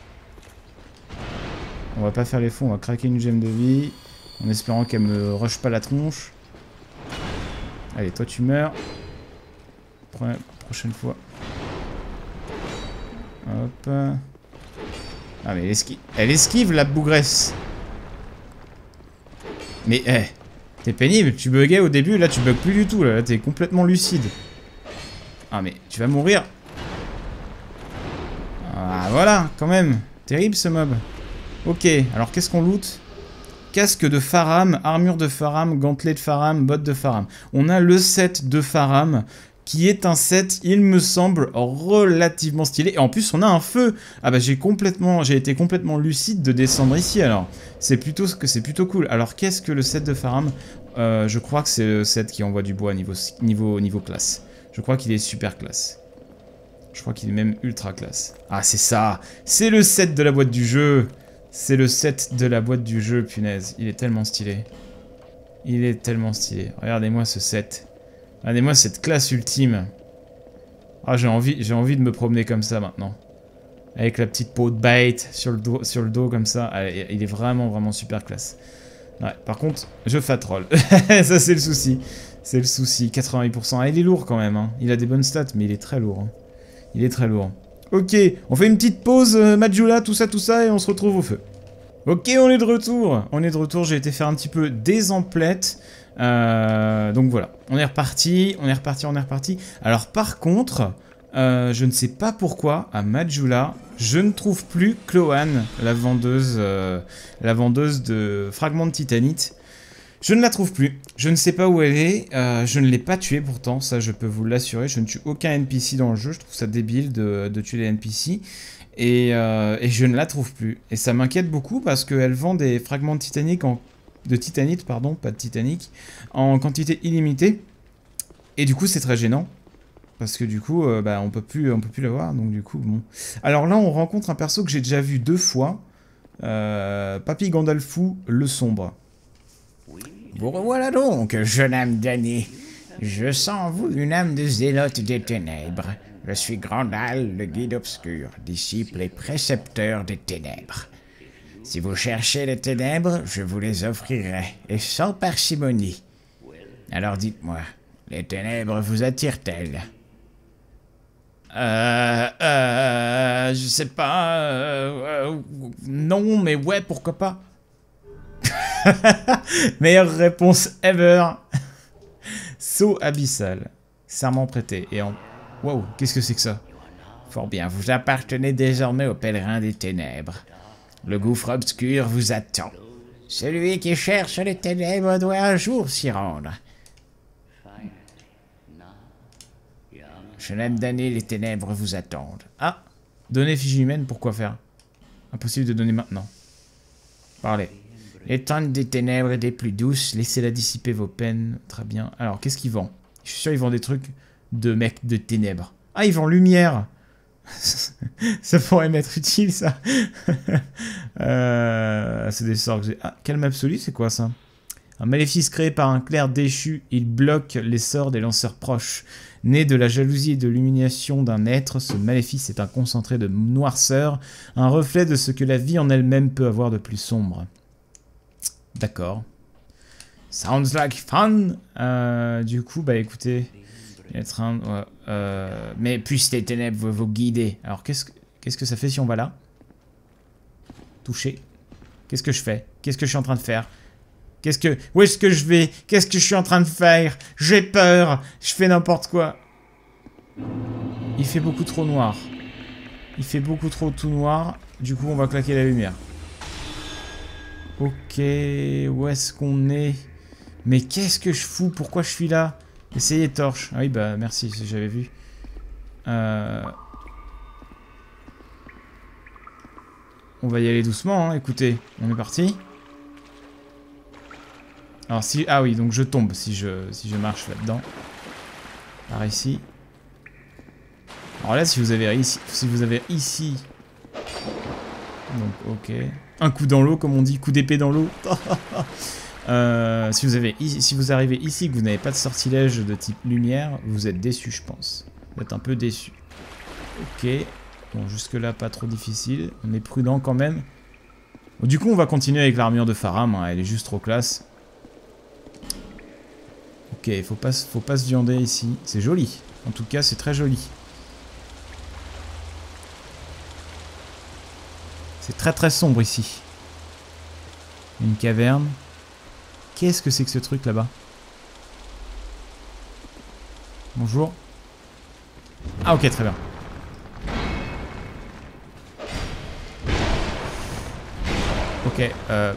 On va pas faire les fous, on va craquer une gemme de vie. En espérant qu'elle me rush pas la tronche. Allez, toi tu meurs. Prochaine fois. Hop. Ah mais elle esquive la bougresse. Mais t'es pénible, tu buguais au début, là tu bugs plus du tout, là t'es complètement lucide. Ah mais tu vas mourir. Ah voilà, quand même. Terrible ce mob. Ok, alors qu'est-ce qu'on loot? Casque de Faram, armure de Faram, gantelet de Faram, bottes de Faram. On a le set de Faram, qui est un set, il me semble, relativement stylé. Et en plus, on a un feu. Ah bah j'ai été complètement lucide de descendre ici, alors. C'est plutôt cool. Alors, qu'est-ce que le set de Faram? Je crois que c'est le set qui envoie du bois niveau classe. Je crois qu'il est super classe. Je crois qu'il est même ultra classe. Ah, c'est ça. C'est le set de la boîte du jeu. C'est le set de la boîte du jeu, punaise. Il est tellement stylé. Il est tellement stylé. Regardez-moi ce set. Regardez-moi cette classe ultime. Ah, j'ai envie de me promener comme ça maintenant. Avec la petite peau de bête sur le dos comme ça. Ah, il est vraiment super classe. Ouais, par contre, je fat roll. Ça, c'est le souci. C'est le souci. 88%. Ah, il est lourd quand même. Hein. Il a des bonnes stats, mais il est très lourd. Hein. Il est très lourd. Ok, on fait une petite pause, Majula, tout ça, et on se retrouve au feu. Ok, on est de retour. On est de retour, j'ai été faire un petit peu des emplettes. Donc voilà, on est reparti. Alors par contre, je ne sais pas pourquoi, à Majula, je ne trouve plus Chloane, la vendeuse de fragments de titanite. Je ne la trouve plus. Je ne sais pas où elle est. Je ne l'ai pas tuée pourtant, ça je peux vous l'assurer. Je ne tue aucun NPC dans le jeu. Je trouve ça débile de tuer les NPC. Et je ne la trouve plus. Et ça m'inquiète beaucoup parce qu'elle vend des fragments de titanite, pardon, pas de Titanic, en quantité illimitée. Et du coup c'est très gênant. Parce que du coup, bah, on peut plus l'avoir. Donc du coup, bon. Alors là, on rencontre un perso que j'ai déjà vu 2 fois. Papy Gandalfou, le sombre. Vous revoilà donc, jeune âme damnée. Je sens en vous une âme de zélote des ténèbres. Je suis Grandal, le guide obscur, disciple et précepteur des ténèbres. Si vous cherchez les ténèbres, je vous les offrirai, et sans parcimonie. Alors dites-moi, les ténèbres vous attirent-elles? Je sais pas... non, mais ouais, pourquoi pas. Meilleure réponse ever. Saut abyssal. Serment prêté. Et en... Wow, qu'est-ce que c'est que ça? Fort bien, vous appartenez désormais aux pèlerins des ténèbres. Le gouffre obscur vous attend. Celui qui cherche les ténèbres doit un jour s'y rendre. Jeune âme damnée, les ténèbres vous attendent. Ah, donner fiche humaine, pourquoi faire? Impossible de donner maintenant. Parlez. L'étreinte des ténèbres est des plus douces. Laissez-la dissiper vos peines. Très bien. Alors, qu'est-ce qu'il vend? Je suis sûr qu'il vend des trucs de mecs de ténèbres. Ah, il vend lumière. Ça pourrait m'être utile, ça. C'est des sorts que j'ai... Ah, calme absolu, c'est quoi, ça? Un maléfice créé par un clerc déchu. Il bloque les sorts des lanceurs proches. Né de la jalousie et de l'humiliation d'un être, ce maléfice est un concentré de noirceur, un reflet de ce que la vie en elle-même peut avoir de plus sombre. D'accord. Sounds like fun. Du coup, bah écoutez, être un, mais puissent les ténèbres vous guider. Alors qu'est-ce que ça fait si on va là? Toucher. Qu'est-ce que je fais? Qu'est-ce que je suis en train de faire? Où est-ce que je vais? Qu'est-ce que je suis en train de faire? J'ai peur. Je fais n'importe quoi. Il fait beaucoup trop noir. Il fait beaucoup trop tout noir. Du coup, on va claquer la lumière. Ok, où est-ce qu'on est? Mais qu'est-ce que je fous? Pourquoi je suis là? Essayez torche. Ah oui, bah merci, j'avais vu. On va y aller doucement, hein. Écoutez, on est parti. Alors si... Ah oui, donc je tombe si je marche là-dedans. Par ici. Alors là, si vous avez ici... Donc, ok. Un coup dans l'eau, comme on dit, coup d'épée dans l'eau. Si vous arrivez ici, que vous n'avez pas de sortilège de type lumière, vous êtes déçu, je pense. Vous êtes un peu déçu. Ok. Bon, jusque-là, pas trop difficile. On est prudent quand même. Bon, du coup, on va continuer avec l'armure de Faram. Hein, elle est juste trop classe. Ok, faut pas se viander ici. C'est joli. En tout cas, c'est très joli. C'est très très sombre ici. Une caverne. Qu'est-ce que c'est que ce truc là-bas? Bonjour. Ah ok, très bien. Ok,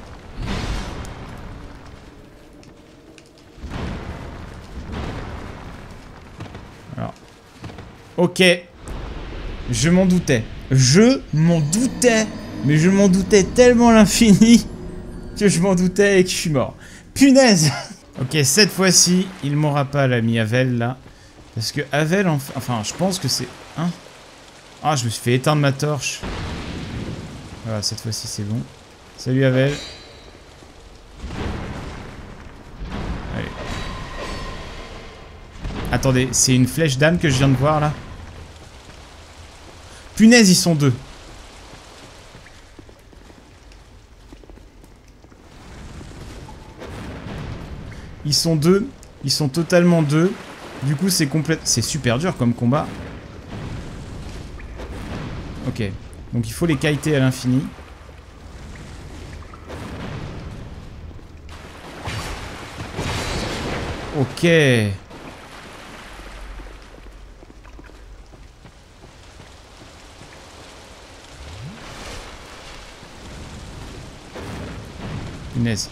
alors. Ok. Je m'en doutais. Je m'en doutais. Mais je m'en doutais tellement à l'infini que je m'en doutais et que je suis mort. Punaise. Ok, cette fois-ci, il m'aura pas l'ami Havel là. Parce que Havel, enfin, je pense que c'est... Hein? Ah, je me suis fait éteindre ma torche. Voilà, cette fois-ci c'est bon. Salut Havel. Allez. Attendez, c'est une flèche d'âme que je viens de voir là? Punaise, ils sont deux. Ils sont deux. Ils sont totalement deux. Du coup, c'est super dur comme combat. Ok. Donc, il faut les kiter à l'infini. Ok. Punaise.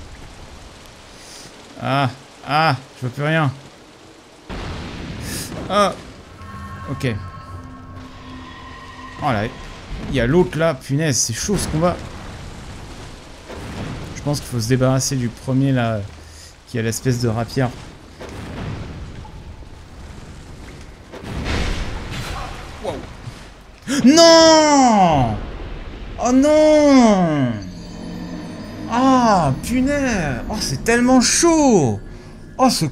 Ah, je vois plus rien. Ah, ok. Oh là, il y a l'autre là, punaise, c'est chaud ce combat. Je pense qu'il faut se débarrasser du premier là, qui a l'espèce de rapière. Wow. Non! Oh non! Ah, punaise! Oh, c'est tellement chaud! Oh, ce...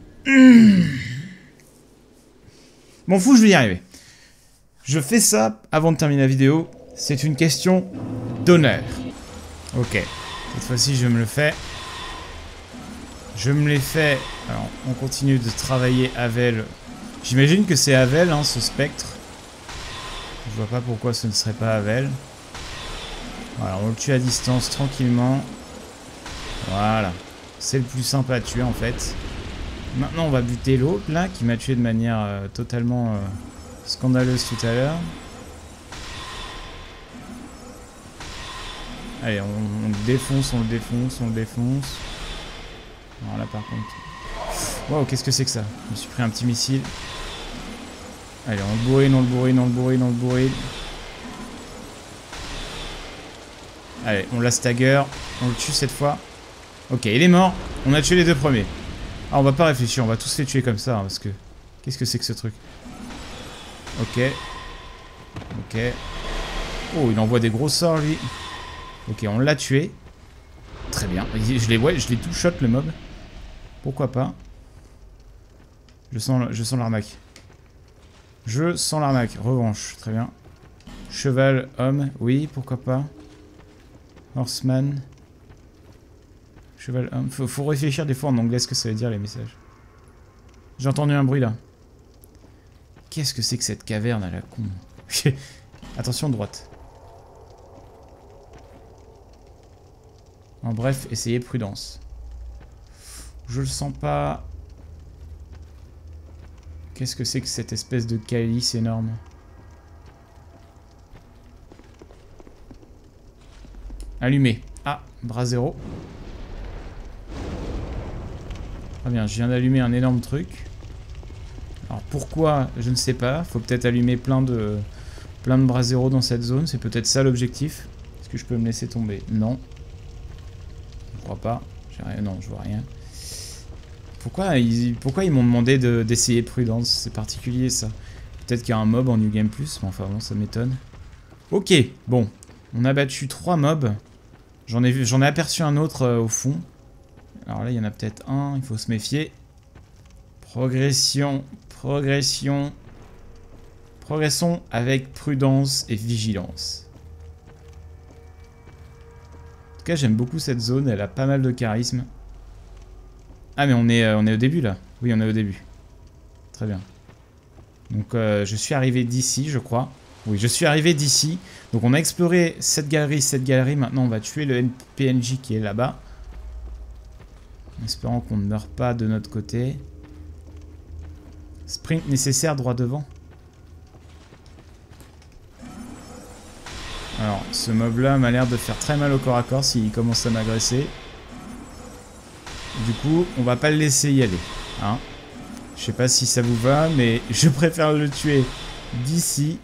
M'en fous, je vais y arriver. Je fais ça avant de terminer la vidéo. C'est une question d'honneur. Ok. Cette fois-ci, je me le fais. Je me l'ai fait. Alors, on continue de travailler Havel. J'imagine que c'est Havel, hein, ce spectre. Je vois pas pourquoi ce ne serait pas Havel. Voilà, on le tue à distance tranquillement. Voilà. C'est le plus simple à tuer en fait. Maintenant on va buter l'autre là qui m'a tué de manière totalement scandaleuse tout à l'heure. Allez, on le défonce, on le défonce, on le défonce. Voilà par contre. Wow, qu'est-ce que c'est que ça? Je me suis pris un petit missile. Allez, on le bourrine, on le bourrine, on le bourrine, on le bourrine. Allez, on la stagger. On le tue cette fois. Ok, il est mort. On a tué les deux premiers. Ah, on va pas réfléchir. On va tous les tuer comme ça. Hein, parce que... Qu'est-ce que c'est que ce truc? Ok. Ok. Oh, il envoie des gros sorts, lui. Ok, on l'a tué. Très bien. Je l'ai tout shot, le mob. Pourquoi pas? Je sens l'arnaque. Je sens l'arnaque. Revanche. Très bien. Cheval, homme. Oui, pourquoi pas? Horseman. Cheval homme. Faut réfléchir des fois en anglais ce que ça veut dire les messages. J'ai entendu un bruit là. Qu'est-ce que c'est que cette caverne à la con? Attention droite. En bref, essayez prudence. Je le sens pas. Qu'est-ce que c'est que cette espèce de calice énorme? Allumé. Ah, bras zéro. Très bien, je viens d'allumer un énorme truc. Alors pourquoi, je ne sais pas. Faut peut-être allumer plein de bras zéro dans cette zone. C'est peut-être ça l'objectif. Est-ce que je peux me laisser tomber? Non. Je crois pas. J'ai rien. Non, je vois rien. Pourquoi ils m'ont demandé d'essayer prudence? C'est particulier ça. Peut-être qu'il y a un mob en New Game Plus. Mais enfin bon, ça m'étonne. Ok, bon. On a battu 3 mobs. J'en ai aperçu un autre au fond. Alors là, il y en a peut-être un. Il faut se méfier. Progression. Progression. Progressons avec prudence et vigilance. En tout cas, j'aime beaucoup cette zone. Elle a pas mal de charisme. Ah, mais on est au début, là. Oui, on est au début. Très bien. Donc, je suis arrivé d'ici, je crois. Oui, je suis arrivé d'ici. Donc, on a exploré cette galerie, cette galerie. Maintenant, on va tuer le PNJ qui est là-bas. En espérant qu'on ne meure pas de notre côté. Sprint nécessaire droit devant. Alors, ce mob-là m'a l'air de faire très mal au corps à corps s'il commence à m'agresser. Du coup, on va pas le laisser y aller. Hein. Je sais pas si ça vous va, mais je préfère le tuer d'ici.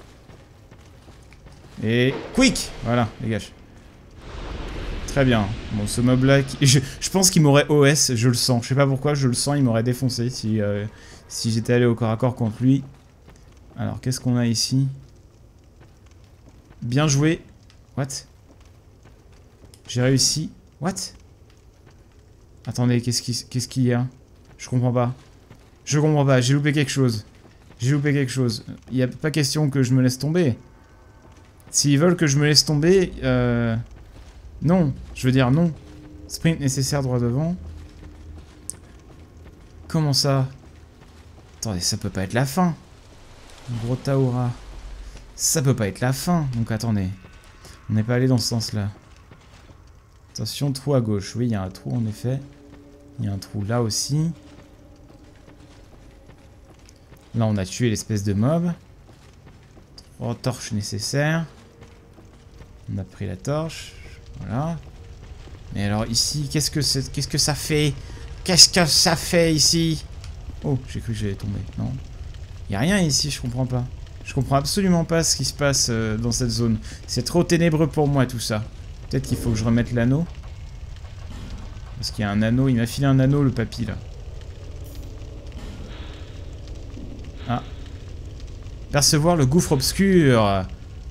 Et quick! Voilà, dégage. Très bien. Bon, ce mob-là, je pense qu'il m'aurait OS, je le sens. Je sais pas pourquoi, je le sens, il m'aurait défoncé si j'étais allé au corps à corps contre lui. Alors, qu'est-ce qu'on a ici? Bien joué. What? J'ai réussi. What? Attendez, qu'est-ce qu'il y a? Je comprends pas. Je comprends pas, j'ai loupé quelque chose. J'ai loupé quelque chose. Il n'y a pas question que je me laisse tomber. S'ils veulent que je me laisse tomber, non. Je veux dire non. Sprint nécessaire droit devant. Comment ça? Attendez, ça peut pas être la fin. Gros Taura. Ça peut pas être la fin. Donc attendez. On n'est pas allé dans ce sens-là. Attention, trou à gauche. Oui, il y a un trou en effet. Il y a un trou là aussi. Là, on a tué l'espèce de mob. 3 torches nécessaires. On a pris la torche. Voilà. Mais alors ici, qu'est-ce que ça fait? Qu'est-ce que ça fait ici? Oh, j'ai cru que j'allais tomber. Non. Il n'y a rien ici, je comprends pas. Je comprends absolument pas ce qui se passe dans cette zone. C'est trop ténébreux pour moi tout ça. Peut-être qu'il faut que je remette l'anneau. Parce qu'il y a un anneau. Il m'a filé un anneau, le papy, là. Ah. Percevoir le gouffre obscur.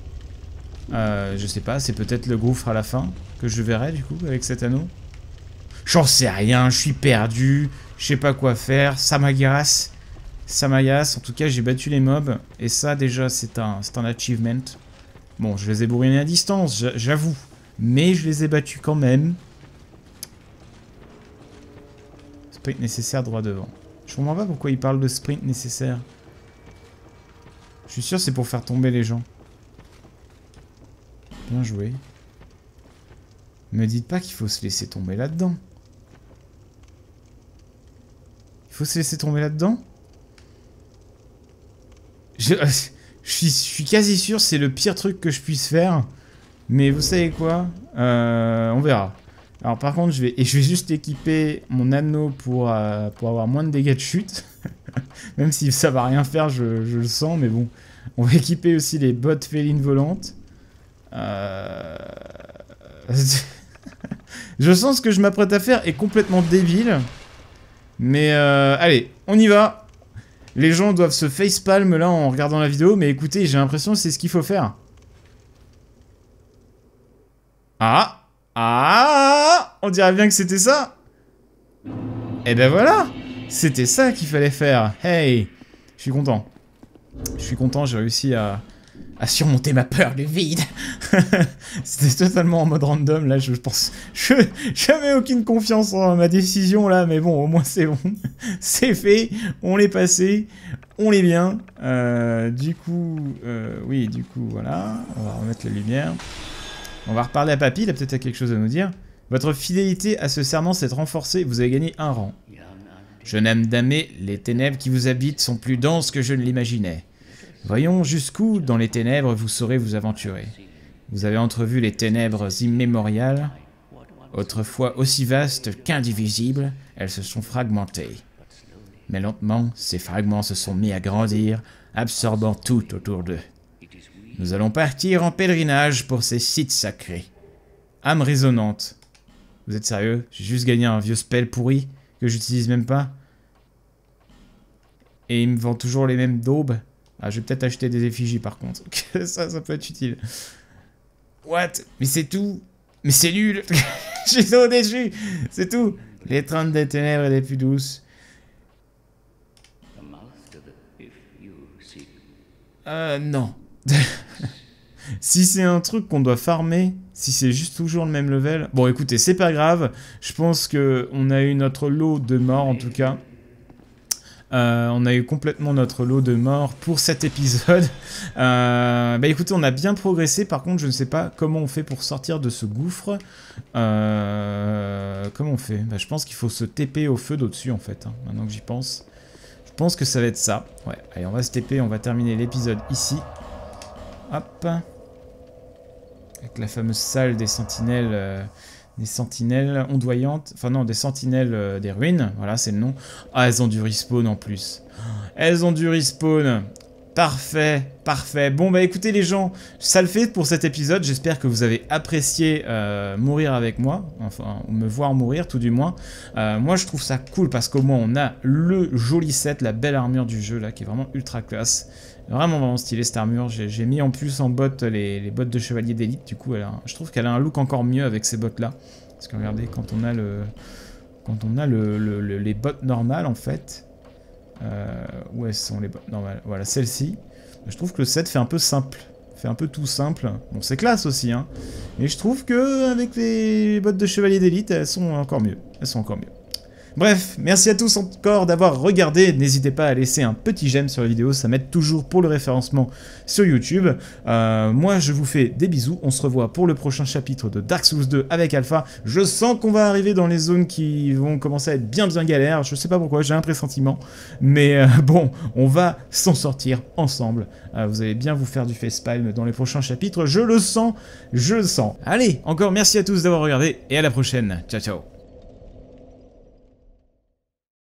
Je sais pas, c'est peut-être le gouffre à la fin que je verrai, du coup, avec cet anneau. J'en sais rien, je suis perdu. Je sais pas quoi faire. Ça m'agace. Ça m'agace. En tout cas, j'ai battu les mobs. Et ça, déjà, c'est un achievement. Bon, je les ai bourrinés à distance, j'avoue. Mais je les ai battus quand même. Sprint nécessaire droit devant. Je comprends pas pourquoi il parle de sprint nécessaire. Je suis sûr c'est pour faire tomber les gens. Bien joué. Me dites pas qu'il faut se laisser tomber là-dedans. Il faut se laisser tomber là-dedans? Je suis quasi sûr c'est le pire truc que je puisse faire. Mais vous savez quoi? On verra. Alors par contre, je vais juste équiper mon anneau pour avoir moins de dégâts de chute. Même si ça va rien faire, je le sens, mais bon. On va équiper aussi les bottes félines volantes. Je sens ce que je m'apprête à faire est complètement débile. Mais allez, on y va. Les gens doivent se facepalm là en regardant la vidéo, mais écoutez, j'ai l'impression que c'est ce qu'il faut faire. Ah, on dirait bien que c'était ça. Et ben voilà, c'était ça qu'il fallait faire. Hey, je suis content. Je suis content, j'ai réussi à surmonter ma peur du vide. C'était totalement en mode random, là, je pense... J'avais aucune confiance en ma décision, là, mais bon, au moins c'est bon. C'est fait, on l'est passé, on l'est bien. Du coup, voilà, on va remettre la lumière. On va reparler à Papy, il a peut-être quelque chose à nous dire. Votre fidélité à ce serment s'est renforcée, vous avez gagné un rang. Jeune âme damnée, les ténèbres qui vous habitent sont plus denses que je ne l'imaginais. Voyons jusqu'où, dans les ténèbres, vous saurez vous aventurer. Vous avez entrevu les ténèbres immémoriales. Autrefois aussi vastes qu'indivisibles, elles se sont fragmentées. Mais lentement, ces fragments se sont mis à grandir, absorbant tout autour d'eux. Nous allons partir en pèlerinage pour ces sites sacrés. Âme résonnante. Vous êtes sérieux? J'ai juste gagné un vieux spell pourri que j'utilise même pas. Et il me vend toujours les mêmes daubes. Ah, je vais peut-être acheter des effigies par contre. ça peut être utile. What? Mais c'est tout? Mais c'est nul. Je suis trop déçu. C'est tout. L'étreinte des ténèbres et des plus douces. Non. Si c'est un truc qu'on doit farmer, si c'est juste toujours le même level... Bon, écoutez, c'est pas grave. Je pense qu'on a eu notre lot de morts, en tout cas. On a eu complètement notre lot de morts pour cet épisode. Bah écoutez, on a bien progressé. Par contre, je ne sais pas comment on fait pour sortir de ce gouffre. Comment on fait? Bah, je pense qu'il faut se TP au feu d'au-dessus, en fait. Hein, maintenant que j'y pense. Je pense que ça va être ça. Ouais, allez, on va se TP. On va terminer l'épisode ici. Hop. Avec la fameuse salle des sentinelles ondoyantes. Enfin non, des sentinelles des ruines. Voilà, c'est le nom. Ah, elles ont du respawn en plus. Elles ont du respawn. Parfait, parfait. Bon, bah écoutez les gens, ça le fait pour cet épisode. J'espère que vous avez apprécié mourir avec moi. Enfin, me voir mourir tout du moins. Moi, je trouve ça cool parce qu'au moins, on a le joli set, la belle armure du jeu là, qui est vraiment ultra classe. Vraiment, vraiment stylé cette armure. J'ai mis en plus en bottes les bottes de chevalier d'élite. Du coup, je trouve qu'elle a un look encore mieux avec ces bottes là. Parce que regardez, quand on a les bottes normales en fait. Où elles sont les bottes normales? Voilà, celle-ci. Je trouve que le set fait un peu simple. Fait un peu tout simple. Bon, c'est classe aussi, hein. Mais je trouve que avec les bottes de chevalier d'élite, elles sont encore mieux. Elles sont encore mieux. Bref, merci à tous encore d'avoir regardé. N'hésitez pas à laisser un petit j'aime sur la vidéo, ça m'aide toujours pour le référencement sur YouTube. Moi, je vous fais des bisous. On se revoit pour le prochain chapitre de Dark Souls 2 avec Alpha. Je sens qu'on va arriver dans les zones qui vont commencer à être bien galères. Je sais pas pourquoi, j'ai un pressentiment. Mais bon, on va s'en sortir ensemble. Vous allez bien vous faire du facepalm dans les prochains chapitres. Je le sens, je le sens. Allez, encore merci à tous d'avoir regardé et à la prochaine. Ciao, ciao.